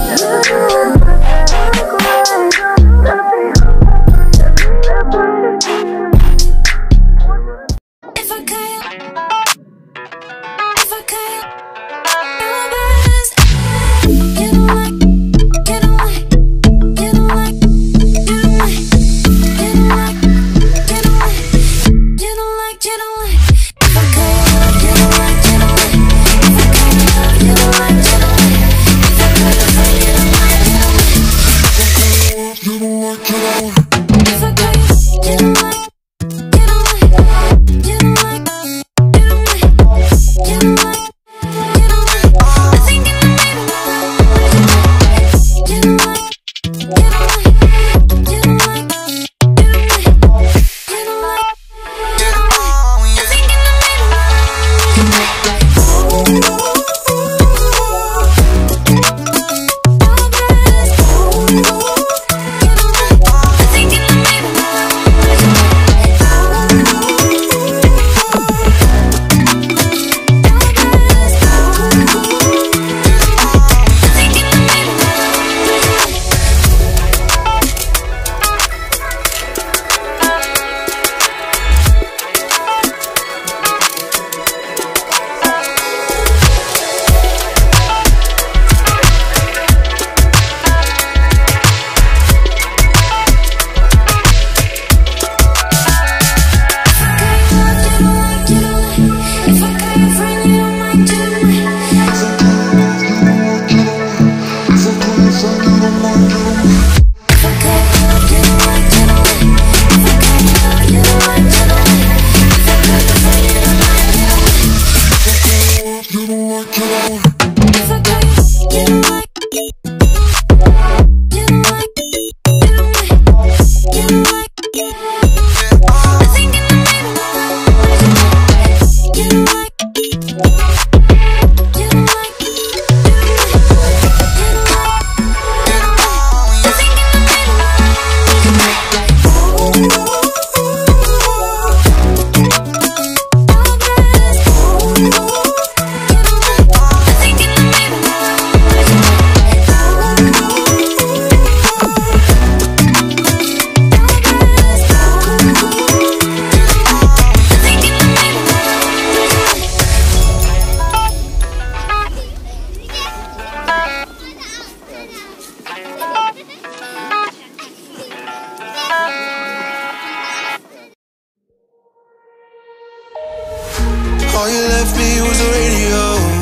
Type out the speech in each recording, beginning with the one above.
All you left me was the radio,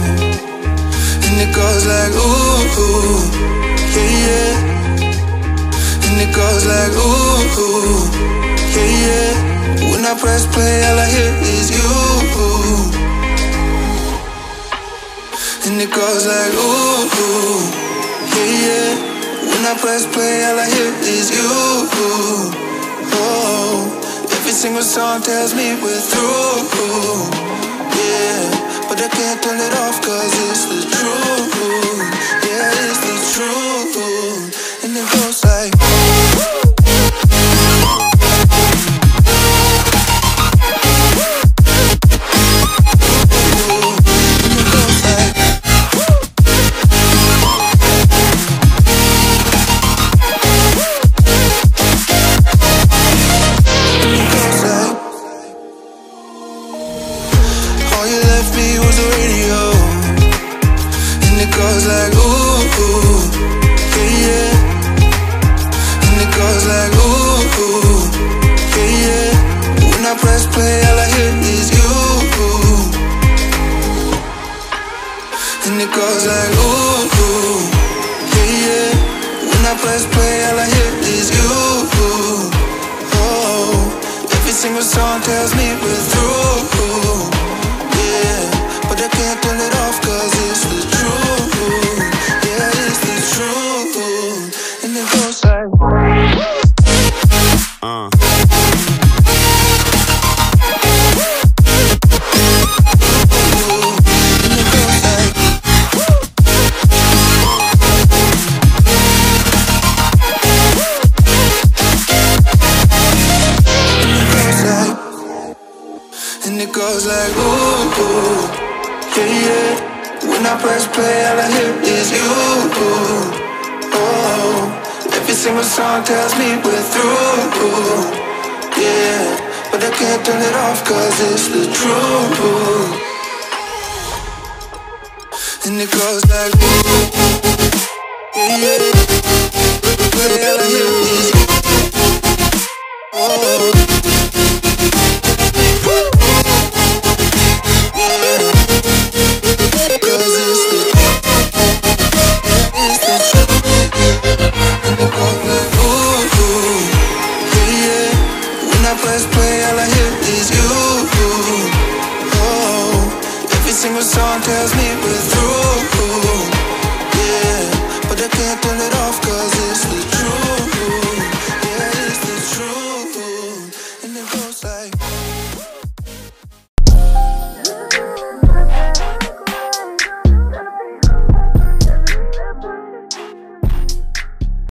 and it goes like ooh, ooh, yeah, yeah. And it goes like ooh, ooh, yeah, yeah. When I press play, all I hear is you. And it goes like ooh, ooh, yeah, yeah. When I press play, all I hear is you. Oh, every single song tells me we're through. Yeah, but I can't turn it off cause it's the truth. Yeah, it's the truth. And it goes like Oh, every single song tells me we're through. Yeah, but I can't turn it off 'cause it's the truth. And it goes like ooh.